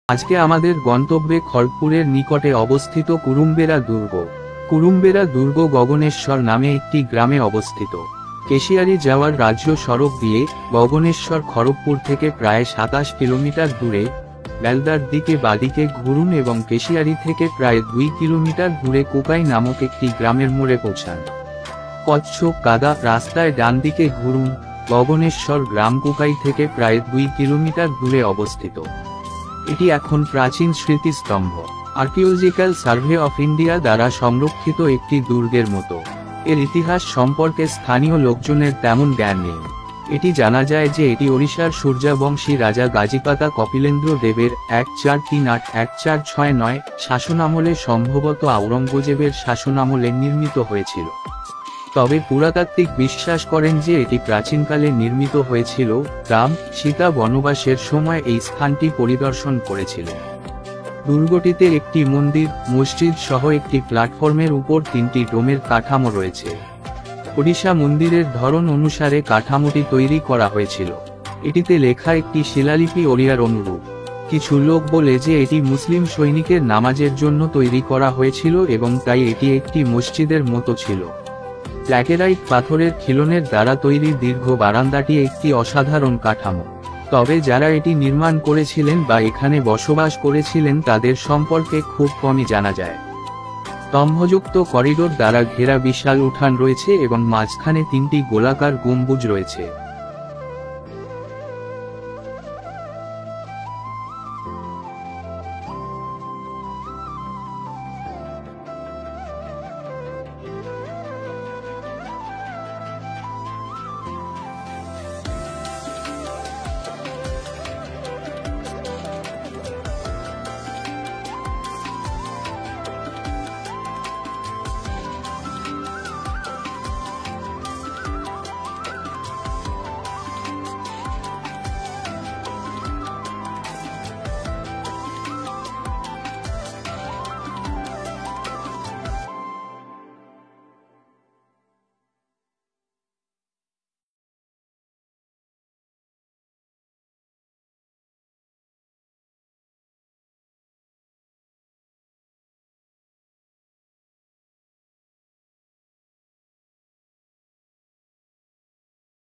আজকে আমাদের গন্তব্যে খড়গপুরের নিকটে অবস্থিত কুরুম্বেরা দুর্গ। কুরুম্বেরা দুর্গ গগনেশ্বর নামে একটি গ্রামে অবস্থিত। কেশিয়ারি যাওয়ার রাজ্য সড়ক দিয়ে গগনেশ্বর খড়গপুর থেকে প্রায় 27 কিলোমিটার দূরে। বেলদার দিকে বাদিকে ঘুরুন এবং কেশিয়ারি থেকে প্রায় 2 কিলোমিটার দূরে কোকাই নামক একটি গ্রামের মোড়ে পৌঁছান। কচ্ছপ কাদা রাস্তায় ডান দিকে ঘুরুন। গগনেশ্বর গ্রাম কোকাই থেকে প্রায় 2 কিলোমিটার দূরে অবস্থিত। এটি এখন প্রাচীন স্মৃতিস্তম্ভ, আর্কিওলজিক্যাল সার্ভে অফ ইন্ডিয়া দ্বারা সংরক্ষিত একটি দুর্গের মতো। এর ইতিহাস সম্পর্কে স্থানীয় লোকজনের তেমন জ্ঞান নেই। এটি জানা যায় যে এটি ওড়িশার সূর্যাবংশী রাজা গাজীপাতা কপিলেন্দ্র দেবের 1438-1469 শাসনামলে, সম্ভবত আওরঙ্গজেবের শাসনামলে নির্মিত হয়েছিল। তবে পুরাতাত্ত্বিক বিশ্বাস করেন যে এটি প্রাচীনকালে নির্মিত হয়েছিল। রাম সীতা বনবাসের সময় এই স্থানটি পরিদর্শন করেছিলেন। দুর্গটিতে একটি মন্দির, মসজিদ সহ একটি প্ল্যাটফর্মের উপর 3টি ডোমের কাঠামো রয়েছে। ওড়িশা মন্দিরের ধরন অনুসারে কাঠামোটি তৈরি করা হয়েছিল। এটিতে লেখা একটি শিলালিপি ওড়িয়ার অনুরূপ। কিছু লোক বলে যে এটি মুসলিম সৈনিকের নামাজের জন্য তৈরি করা হয়েছিল এবং তাই এটি একটি মসজিদের মতো ছিল। ল্যাটেরাইট পাথরের খিলনের দ্বারা তৈরি দীর্ঘ বারান্দাটি একটি অসাধারণ কাঠামো। তবে যারা এটি নির্মাণ করেছিলেন বা এখানে বসবাস করেছিলেন তাদের সম্পর্কে খুব কমই জানা যায়। স্তম্ভযুক্ত করিডোর দ্বারা ঘেরা বিশাল উঠান রয়েছে এবং মাঝখানে 3টি গোলাকার গম্বুজ রয়েছে।